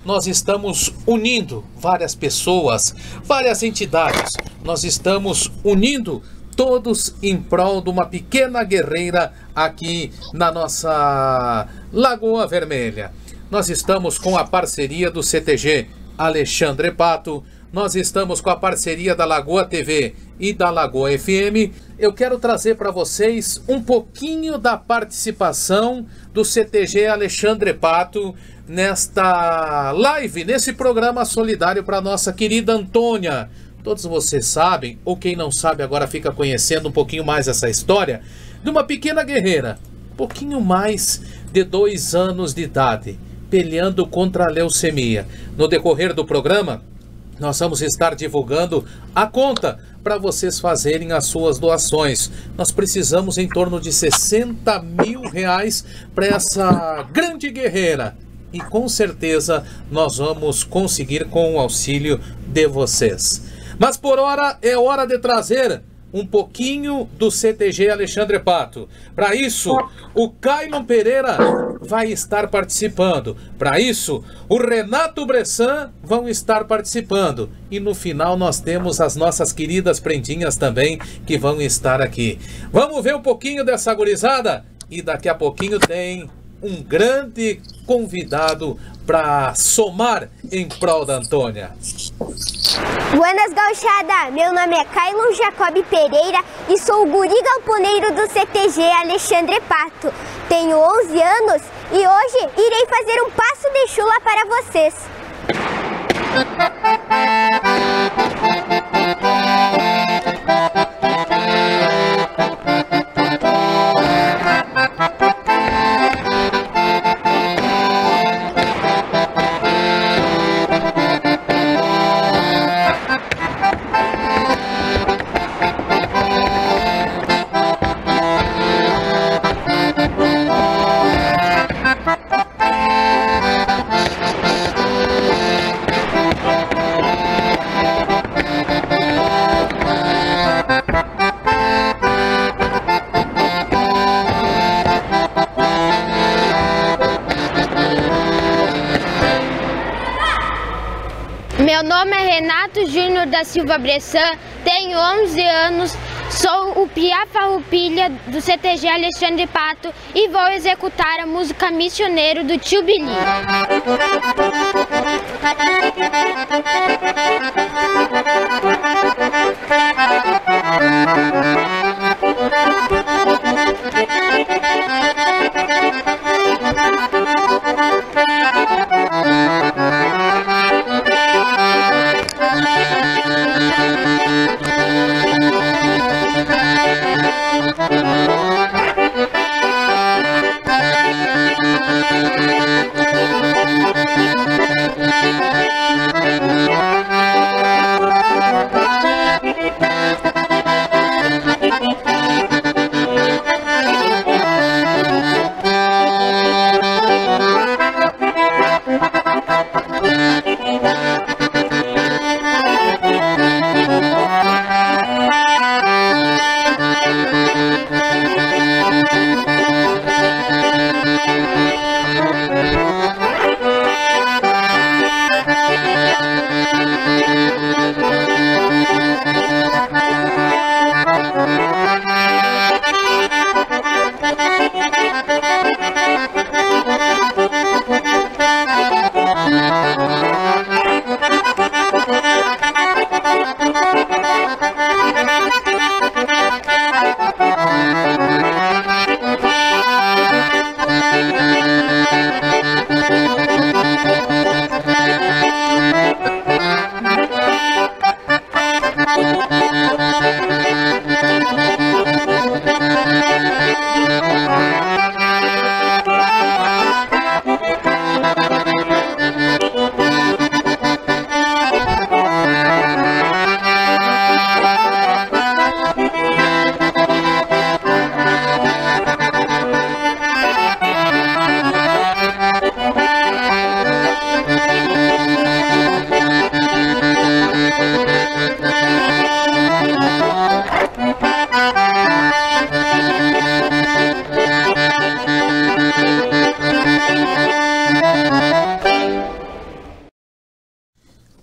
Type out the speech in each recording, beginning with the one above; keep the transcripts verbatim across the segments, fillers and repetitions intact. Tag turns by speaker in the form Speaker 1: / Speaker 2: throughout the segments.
Speaker 1: nós estamos unindo várias pessoas, várias entidades. Nós estamos unindo todos em prol de uma pequena guerreira aqui na nossa Lagoa Vermelha. Nós estamos com a parceria do C T G Alexandre Pato, nós estamos com a parceria da Lagoa T V e da Lagoa F M. Eu quero trazer para vocês um pouquinho da participação do C T G Alexandre Pato nesta live, nesse programa solidário para nossa querida Antônia. Todos vocês sabem, ou quem não sabe agora fica conhecendo um pouquinho mais essa história, de uma pequena guerreira, pouquinho mais de dois anos de idade, peleando contra a leucemia. No decorrer do programa, nós vamos estar divulgando a conta para vocês fazerem as suas doações. Nós precisamos em torno de sessenta mil reais para essa grande guerreira. E com certeza nós vamos conseguir com o auxílio de vocês. Mas por hora é hora de trazer um pouquinho do C T G Alexandre Pato. Para isso, o Kailon Pereira vai estar participando. Para isso, o Renato Bressan vão estar participando. E no final nós temos as nossas queridas prendinhas também que vão estar aqui. Vamos ver um pouquinho dessa gurizada? E daqui a pouquinho tem um grande convidado para somar em prol da Antônia.
Speaker 2: Buenas, gauchada! Meu nome é Kailon Jacob Pereira e sou o guri galponeiro do C T G Alexandre Pato. Tenho onze anos e hoje irei fazer um passo de chula para vocês.
Speaker 3: Meu nome é Renato Júnior da Silva Bressan, tenho onze anos, sou o Piá Farroupilha do C T G Alexandre Pato e vou executar a música Missioneiro do Tio Billy.
Speaker 2: Música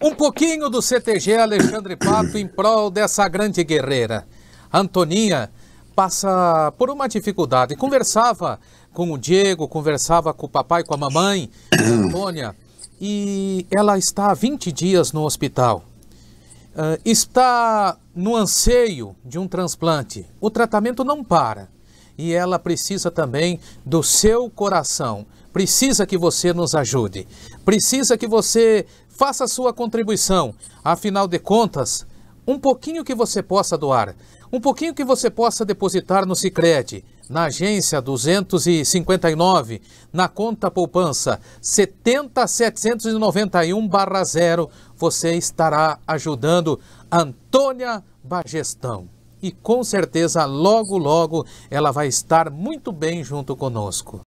Speaker 1: Um pouquinho do C T G Alexandre Pato em prol dessa grande guerreira. Antoninha passa por uma dificuldade. Conversava com o Diego, conversava com o papai, com a mamãe, Antônia, e ela está há vinte dias no hospital. Uh, está no anseio de um transplante. O tratamento não para. E ela precisa também do seu coração. Precisa que você nos ajude. Precisa que você faça a sua contribuição. Afinal de contas, um pouquinho que você possa doar, um pouquinho que você possa depositar no Sicredi, na agência duzentos e cinquenta e nove, na conta poupança setenta setecentos e noventa e um barra zero, você estará ajudando Antônia Bagestão. E com certeza, logo, logo, ela vai estar muito bem junto conosco.